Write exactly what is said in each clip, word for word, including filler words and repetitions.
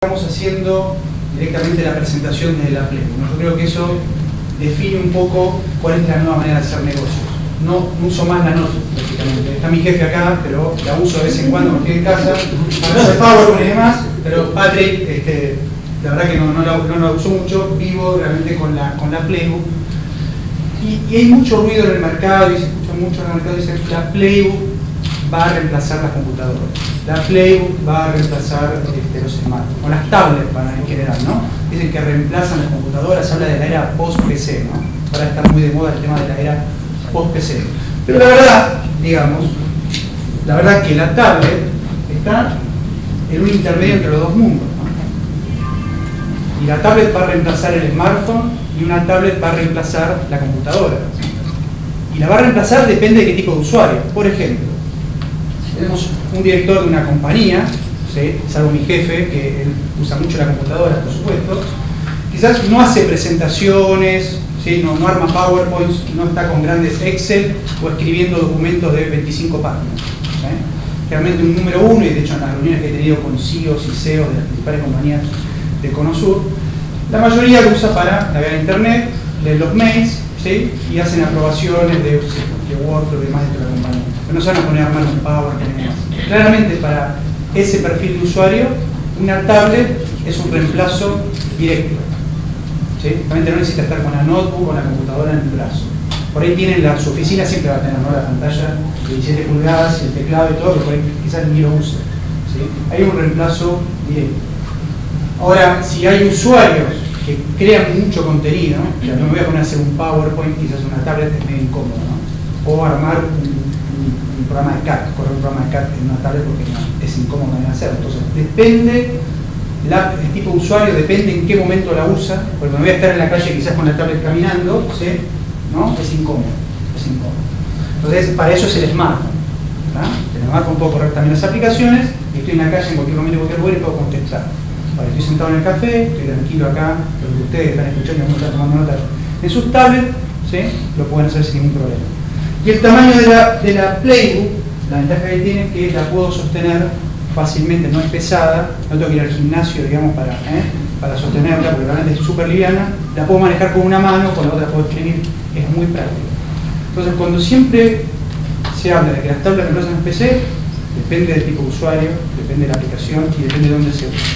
Estamos haciendo directamente la presentación de la Playbook, ¿no? Yo creo que eso define un poco cuál es la nueva manera de hacer negocios. No uso más la notebook, prácticamente. Está mi jefe acá, pero la uso de vez en cuando porque estoy en casa, para hacer PowerPoint y demás, pero Patrick, este, la verdad que no, no, la, no la uso mucho, vivo realmente con la, con la Playbook. Y, y hay mucho ruido en el mercado, y se escucha mucho en el mercado, y dicen que la Playbook va a reemplazar las computadoras. La Playbook va a reemplazar este, los smartphones, o las tablets van a, en general, ¿no? Dicen que reemplazan las computadoras, se habla de la era post-P C, ¿no? Ahora está muy de moda el tema de la era post-P C. Pero la verdad, digamos, la verdad que la tablet está en un intermedio entre los dos mundos, ¿no? Y la tablet va a reemplazar el smartphone y una tablet va a reemplazar la computadora. Y la va a reemplazar depende de qué tipo de usuario. Por ejemplo, tenemos un director de una compañía, ¿sí? Salvo mi jefe, que él usa mucho la computadora, por supuesto, quizás no hace presentaciones, ¿sí? no, no arma PowerPoints, no está con grandes Excel o escribiendo documentos de veinticinco páginas. ¿Sí? Realmente un número uno, y de hecho en las reuniones que he tenido con C E Os y C E Os de las principales compañías de Conosur, la mayoría lo usa para navegar internet, leer los mails, ¿sí? Y hacen aprobaciones de, de Word y demás dentro de la compañía. Pero no se van a poner a armar un PowerPoint y demás. Claramente para ese perfil de usuario, una tablet es un reemplazo directo. ¿Sí? Realmente no necesita estar con la notebook o con la computadora en el brazo. Por ahí tienen la, su oficina siempre va a tener, ¿no? La pantalla de diecisiete pulgadas, el teclado y todo, pero por ahí quizás ni lo use. ¿Sí? Hay un reemplazo directo. Ahora, si hay usuarios que crean mucho contenido, ¿no? O sea, no me voy a poner a hacer un PowerPoint, quizás una tablet es medio incómodo, ¿no? O armar un, un, un programa de C A D, correr un programa de C A D en una tablet porque no, es incómodo también hacerlo. Entonces, depende la, el tipo de usuario, depende en qué momento la usa, porque me voy a estar en la calle quizás con la tablet caminando, ¿sí? ¿No? Es incómodo, es incómodo. Entonces, para eso es el smartphone. ¿Verdad? El smartphone puedo correr también las aplicaciones, y estoy en la calle en cualquier momento, en cualquier lugar y puedo contestar. Vale, estoy sentado en el café, estoy tranquilo acá, lo que ustedes están escuchando y algunos están tomando notas en sus tablets, ¿sí? Lo pueden hacer sin ningún problema. Y el tamaño de la, de la Playbook, la ventaja que tiene es que la puedo sostener fácilmente, no es pesada, no tengo que ir al gimnasio, digamos, para, ¿eh? para sostenerla, porque realmente es súper liviana, la puedo manejar con una mano, con la otra puedo escribir, es muy práctico. Entonces, cuando siempre se habla de que las tablets reemplazan el P C, depende del tipo de usuario, depende de la aplicación y depende de dónde se usa.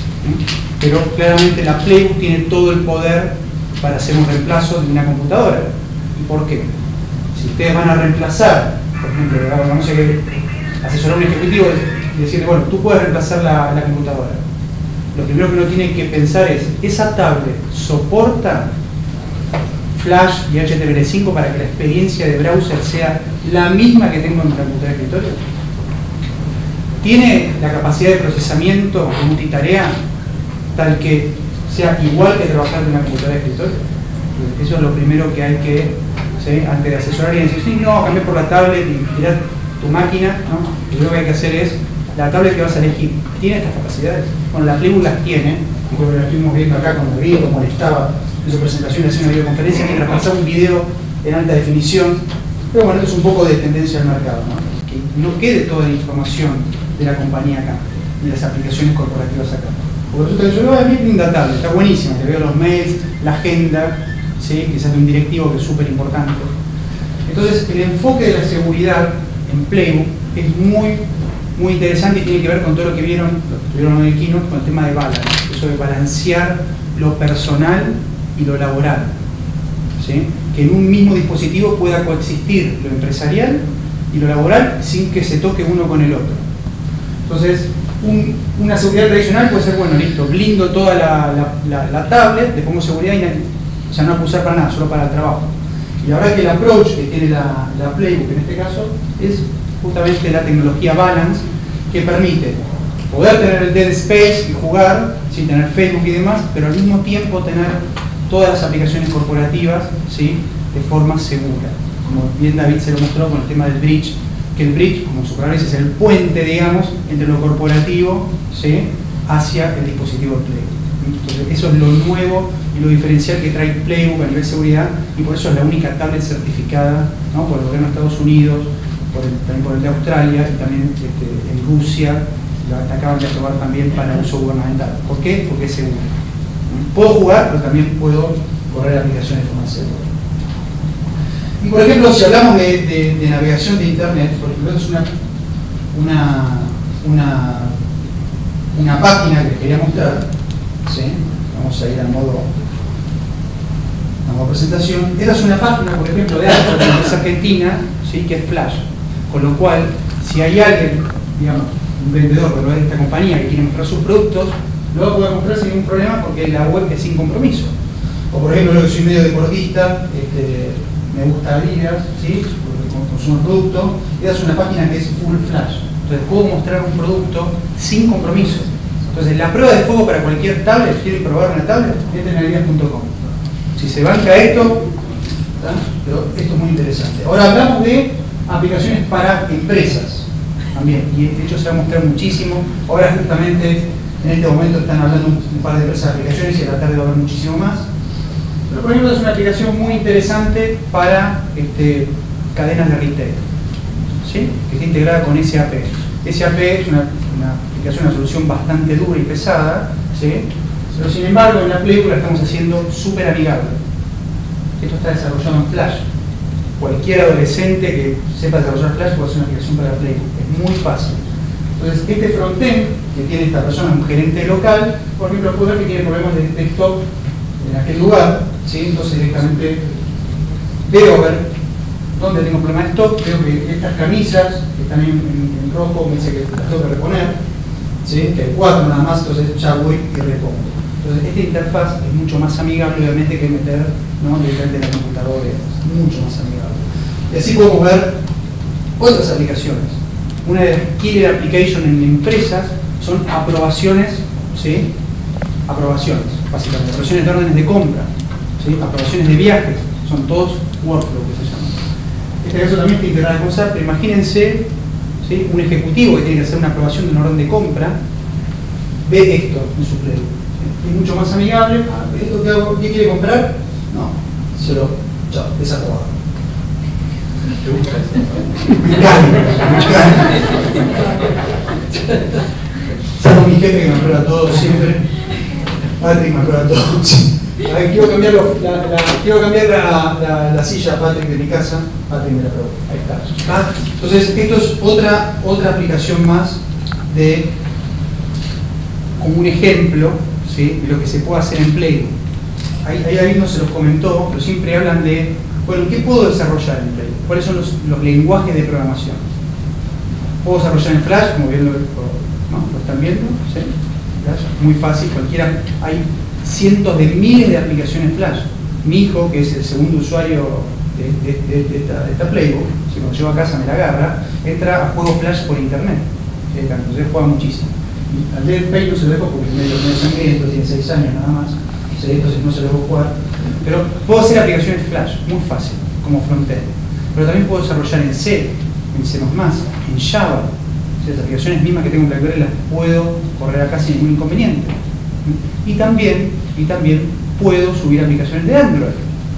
Pero claramente la Playbook tiene todo el poder para hacer un reemplazo de una computadora. ¿Y por qué? Si ustedes van a reemplazar, por ejemplo, vamos a que asesorar a un ejecutivo y decirle, bueno, tú puedes reemplazar la, la computadora. Lo primero que uno tiene que pensar es, ¿esa tablet soporta Flash y H T M L cinco para que la experiencia de browser sea la misma que tengo en mi computadora de escritorio? ¿Tiene la capacidad de procesamiento multitarea tal que sea igual que trabajar en una computadora de escritorio? Eso es lo primero que hay que, ¿sí? Antes de asesorar y decir, sí, no, cambié por la tablet y tirar tu máquina, ¿no? Lo primero que hay que hacer es, la tablet que vas a elegir, ¿tiene estas capacidades? Bueno, la Playbook las tiene, como la estuvimos viendo acá con el video, como estaba en su presentación, haciendo una videoconferencia, mientras pasaba un video en alta definición. Pero bueno, esto es un poco de tendencia al mercado, ¿no? Que no quede toda la información de la compañía acá, y las aplicaciones corporativas acá. Porque resulta que yo veo a mí linda tablet, está buenísima, te veo los mails, la agenda, ¿sí? Quizás de un directivo que es súper importante. Entonces, el enfoque de la seguridad en Playbook es muy, muy interesante y tiene que ver con todo lo que vieron, lo que vieron en el keynote, con el tema de balance, eso de balancear lo personal y lo laboral, ¿sí? Que en un mismo dispositivo pueda coexistir lo empresarial y lo laboral sin que se toque uno con el otro. Entonces, un, una seguridad tradicional puede ser, bueno, listo, blindo toda la, la, la, la tablet, le pongo seguridad y no, o sea, no la puedo usar para nada, solo para el trabajo. Y ahora que el approach que tiene la, la Playbook en este caso es justamente la tecnología Balance, que permite poder tener el dead space y jugar, sin tener Facebook y demás, pero al mismo tiempo tener todas las aplicaciones corporativas, ¿sí? De forma segura. Como bien David se lo mostró con el tema del bridge, que el bridge, como su palabra dice, es el puente, digamos, entre lo corporativo, ¿sí? Hacia el dispositivo Playbook. Entonces, eso es lo nuevo y lo diferencial que trae Playbook a nivel de seguridad, y por eso es la única tablet certificada, ¿no? Por el gobierno de Estados Unidos, por el, también por el de Australia y también este, en Rusia la acaban de aprobar también para uso gubernamental. ¿Por qué? Porque es seguro. Puedo jugar, pero también puedo correr aplicaciones de forma segura. Y por ejemplo, si hablamos de, de, de navegación de Internet, por ejemplo, es una, una, una, una página que quería mostrar, ¿sí? Vamos a ir al modo, a modo presentación. Esta es una página, por ejemplo, de Astra, que es argentina, ¿sí? Que es Flash. Con lo cual, si hay alguien, digamos, un vendedor de esta compañía que quiere mostrar sus productos, lo va a poder mostrar sin ningún problema porque la web es sin compromiso. O por ejemplo, yo que soy medio deportista, este, me gusta ligas, ¿sí? Porque consumo el producto, esta es una página que es full flash. Entonces puedo mostrar un producto sin compromiso. Entonces la prueba de fuego para cualquier tablet, quieren probar una tablet, entren a ligas punto com. Si se banca esto, ¿tá? Pero esto es muy interesante. Ahora hablamos de aplicaciones para empresas también, y de hecho se va a mostrar muchísimo. Ahora justamente en este momento están hablando un par de empresas de aplicaciones y a la tarde va a haber muchísimo más. Pero por ejemplo es una aplicación muy interesante para este, cadenas de retail, ¿sí? Que está integrada con S A P. S A P es una, una aplicación, una solución bastante dura y pesada, ¿sí? Pero sin embargo en la película estamos haciendo súper amigable. Esto está desarrollado en Flash. Cualquier adolescente que sepa desarrollar Flash puede hacer una aplicación para Playbook. Es muy fácil. Entonces, este frontend que tiene esta persona, un gerente local, por ejemplo, puede ver que tiene problemas de desktop en aquel lugar, ¿sí? Entonces directamente veo ver dónde tengo problemas de stock, veo que estas camisas que están en, en, en rojo me dice que las tengo que reponer, ¿sí? Que hay cuatro nada más, entonces ya voy y repongo. Entonces, esta interfaz es mucho más amigable, obviamente, que meter, ¿no?, directamente en la computadora, es mucho más amigable. Y así podemos ver otras aplicaciones. Una de las killer applications en empresas son aprobaciones, ¿sí? Aprobaciones, básicamente, aprobaciones de órdenes de compra, ¿sí? Aprobaciones de viajes, son todos workflow que se llaman. Este caso también está integrado con S A P, pero imagínense, ¿sí?, un ejecutivo que tiene que hacer una aprobación de una orden de compra, ve esto en su playbook. Es mucho más amigable. ¿Esto que hago? ¿Qué quiere comprar? No, se lo, chao, desaprobado. ¿Te gusta eso? Me encanta. Salvo mi jefe que me aprueba todo siempre. Patrick me aprueba todo. A ver, quiero cambiar, lo, la, la, quiero cambiar la, la, la silla a Patrick de mi casa. Patrick me la aprueba. Ahí está. ¿Ah? Entonces, esto es otra, otra aplicación más de, como un ejemplo, ¿sí?, de lo que se puede hacer en Playbook. Ahí, ahí alguien no se los comentó, pero siempre hablan de, bueno, ¿qué puedo desarrollar en Playbook? ¿Cuáles son los, los lenguajes de programación? ¿Puedo desarrollar en Flash, como bien lo, ¿no? ¿Lo están viendo? ¿Sí? Flash, muy fácil, cualquiera. Hay cientos de miles de aplicaciones Flash. Mi hijo, que es el segundo usuario de, de, de, de, esta, de esta Playbook, si me lo llevo a casa me la agarra, entra a juegos Flash por internet. Entonces juega muchísimo. Al Dead Space no se lo dejo porque es medio, medio sangriento, tiene seis años nada más, ¿sí? Entonces no se lo dejo jugar. Pero puedo hacer aplicaciones Flash, muy fácil, como frontend. Pero también puedo desarrollar en C, en C más más, en Java. ¿Sí? Las aplicaciones mismas que tengo en BlackBerry las puedo correr acá sin ningún inconveniente. Y también, y también puedo subir aplicaciones de Android.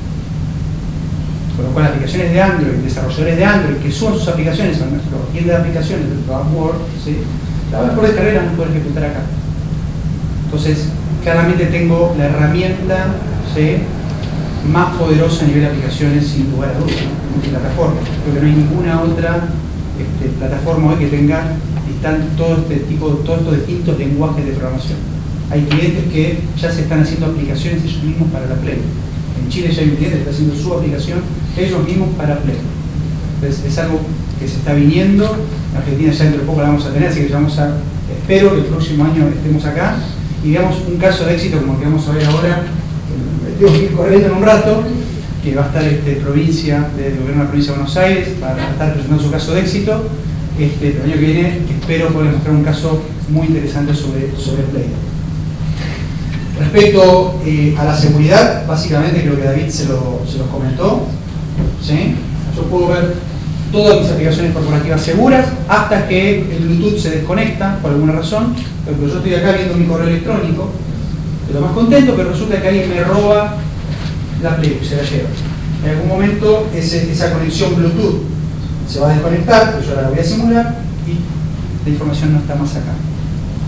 Con lo cual, aplicaciones de Android, desarrolladores de Android que suban sus aplicaciones a nuestra tienda de aplicaciones del Word, ¿sí?, la van a poder descargar y la van a poder ejecutar acá. Entonces, claramente tengo la herramienta, ¿sí?, más poderosa a nivel de aplicaciones, sin lugar a dudas, multiplataforma. Creo que no hay ninguna otra este, plataforma hoy que tenga están todo este tipo, todos estos distintos lenguajes de programación. Hay clientes que ya se están haciendo aplicaciones ellos mismos para la Play. En Chile ya hay un cliente que está haciendo su aplicación ellos mismos para Play. Entonces, es algo que se está viniendo. En Argentina ya dentro de poco la vamos a tener, así que ya vamos a, espero que el próximo año estemos acá y veamos un caso de éxito como el que vamos a ver ahora, que tengo que ir corriendo en un rato, que va a estar este, provincia, del gobierno de la provincia de Buenos Aires, para estar presentando su caso de éxito. Este, el año que viene espero poder mostrar un caso muy interesante sobre, sobre Play. Respecto eh, a la seguridad, básicamente creo que David se lo, se los comentó, ¿sí? Yo puedo ver todas mis aplicaciones corporativas seguras hasta que el Bluetooth se desconecta por alguna razón. Pero yo estoy acá viendo mi correo electrónico, estoy lo más contento, pero resulta que alguien me roba la Play, se la lleva. En algún momento ese, esa conexión Bluetooth se va a desconectar, yo ahora la voy a simular y la información no está más acá.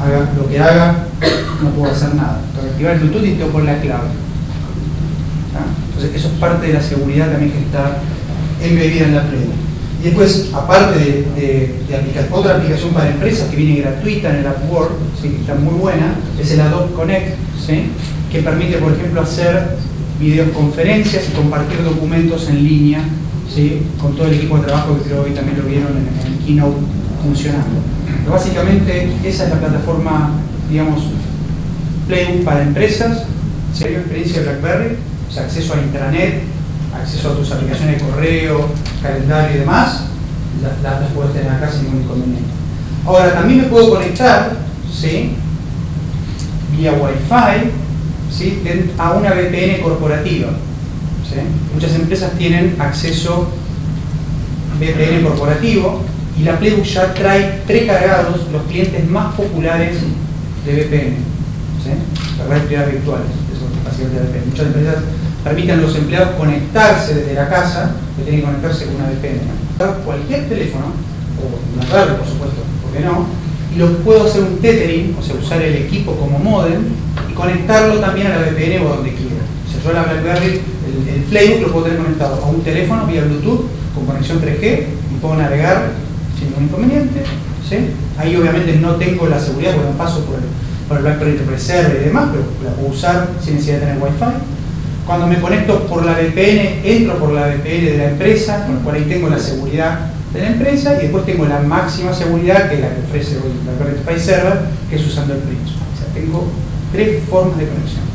haga lo que haga, no puedo hacer nada. Para activar el Bluetooth y tengo que poner la clave. ¿Ah? Entonces eso es parte de la seguridad también que está embebida en la Play. Y después, aparte de, de, de aplicar, otra aplicación para empresas que viene gratuita en el AppWorld, ¿sí? Que está muy buena, es el Adobe Connect, ¿sí? Que permite, por ejemplo, hacer videoconferencias y compartir documentos en línea, ¿sí? Con todo el equipo de trabajo que creo que hoy también lo vieron en, en el Keynote funcionando. Pero básicamente esa es la plataforma, digamos, Playbook para empresas, sería experiencia de BlackBerry, o sea, acceso a intranet, acceso a tus aplicaciones de correo, calendario y demás, las las puedes tener acá sin ningún inconveniente. Ahora, también me puedo conectar, ¿sí? Vía Wi-Fi, ¿sí? A una V P N corporativa, ¿sí? Muchas empresas tienen acceso V P N corporativo y la Playbook ya trae precargados los clientes más populares de V P N, ¿sí? Las redes privadas virtuales, eso es básicamente V P N. Muchas empresas permiten a los empleados conectarse desde la casa, que tienen que conectarse con una V P N. Cualquier teléfono, o una tablet por supuesto, ¿por qué no? Y lo puedo hacer un tethering, o sea, usar el equipo como modem y conectarlo también a la V P N o donde quiera. O sea, yo la BlackBerry, el, el Playbook lo puedo tener conectado a un teléfono vía Bluetooth con conexión tres G y puedo navegar sin ningún inconveniente, ¿sí? Ahí obviamente no tengo la seguridad porque no paso por el, por el BlackBerry Internet Server y demás, pero la puedo usar sin necesidad de tener Wi-Fi. Cuando me conecto por la V P N, entro por la V P N de la empresa, con lo cual ahí tengo la seguridad de la empresa y después tengo la máxima seguridad, que es la que ofrece hoy la BlackBerry Internet Server, que es usando el Bridge. O sea, tengo tres formas de conexión.